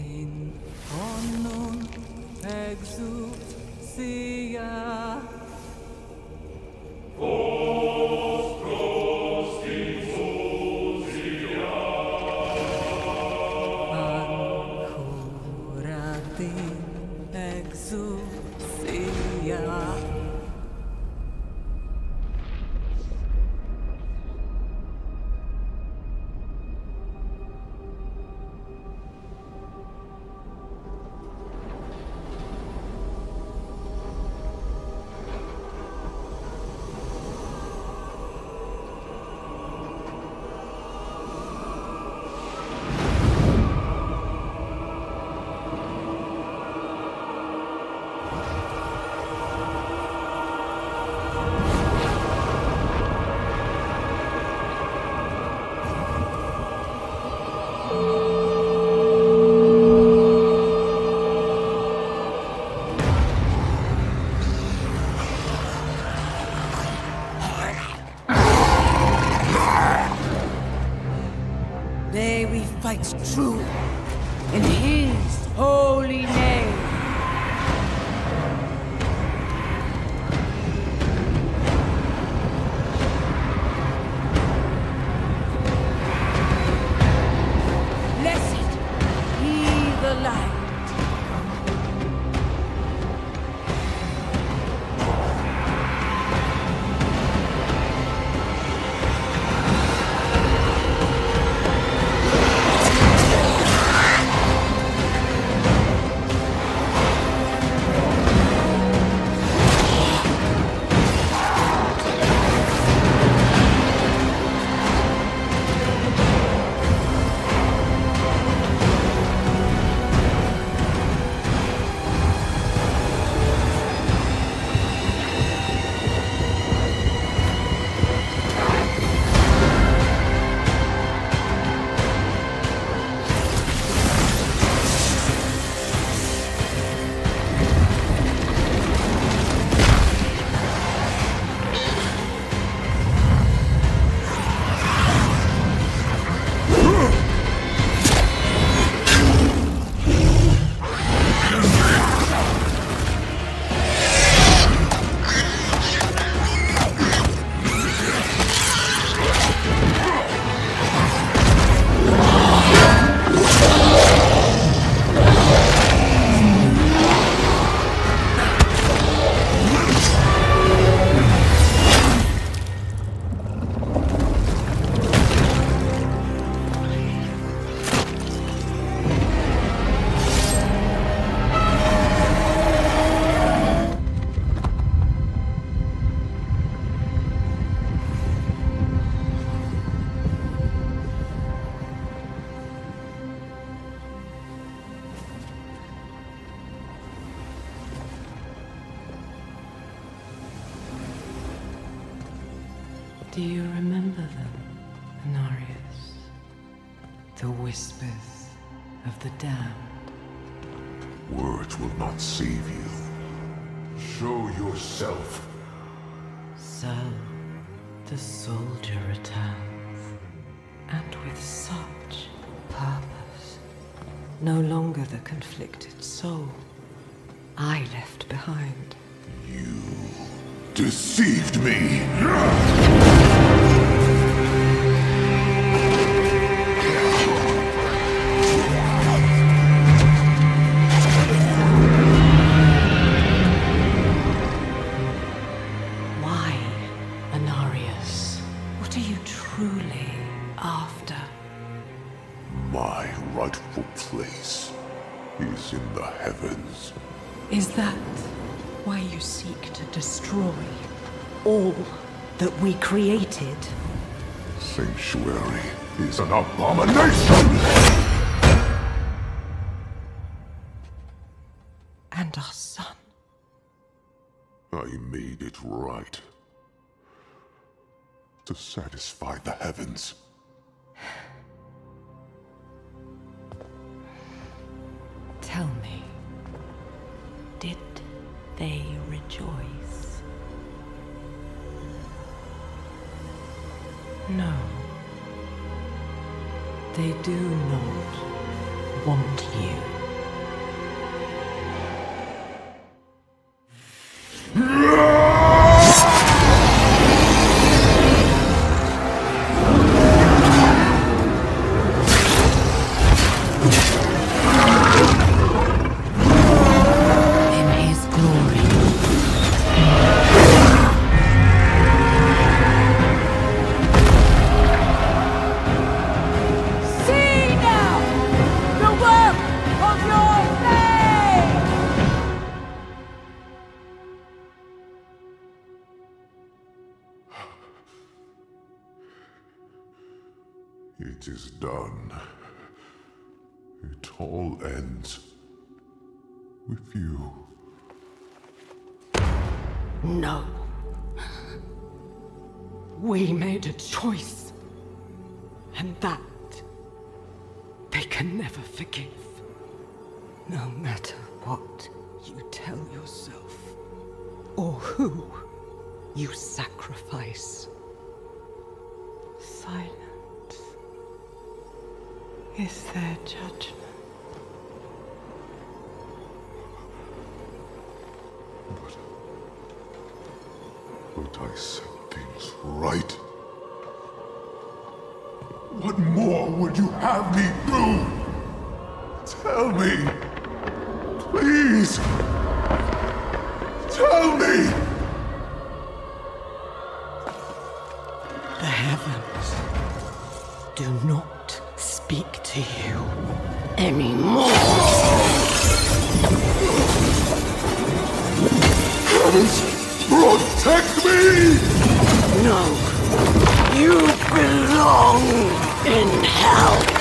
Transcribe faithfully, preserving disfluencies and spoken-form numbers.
in omnum exousia. Ancorat in exousia. May we fight true in His holy name. Blessed be the light. Do you remember them, Inarius? The whispers of the damned. Words will not save you. Show yourself. So, the soldier returns, and with such purpose. No longer the conflicted soul I left behind. You deceived me! Why, Inarius? What are you truly after? My rightful place is in the heavens. Is that why you seek to destroy all that we created? Sanctuary is an abomination! And our son. I made it right. To satisfy the heavens. Tell me, did they rejoice? No. They do not want you. It is done. It all ends with you. No. We made a choice. And that they can never forgive. No matter what you tell yourself, or who you sacrifice. Silence is their judgment. But... But I set things right. What more would you have me do? Tell me! Please! Tell me! The heavens do not speak to you anymore. Heavens, protect me! No, you belong in hell.